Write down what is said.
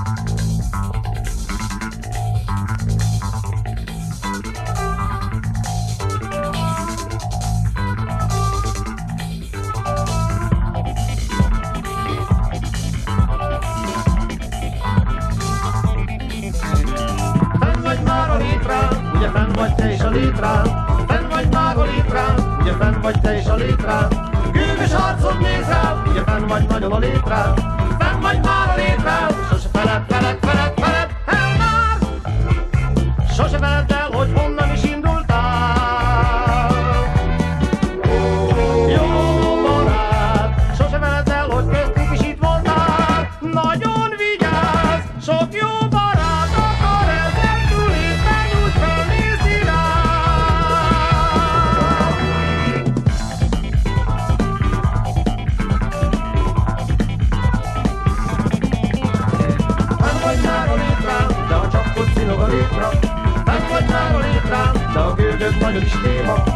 Ugye fenn vagy te és a létrán, fenn vagy már a létrán, ugye fenn vagy te és a létrán, gőgös arcod néz rám, ugye fenn vagy nagyon a létrán, fenn vagy már a létrán, sose feled, el már, sose feledd el, hogy honnan is indultál. Jó barát, sose feledd el, hogy köztünk is itt voltál, nagyon vigyázz, sok jó barát akar ezzel tülépben úgy felnézni rám. Fenn vagy már a létrán, de a csapkod szinog a létra, fenn vagy már a létrán, de a gőgöd nagyon is téma.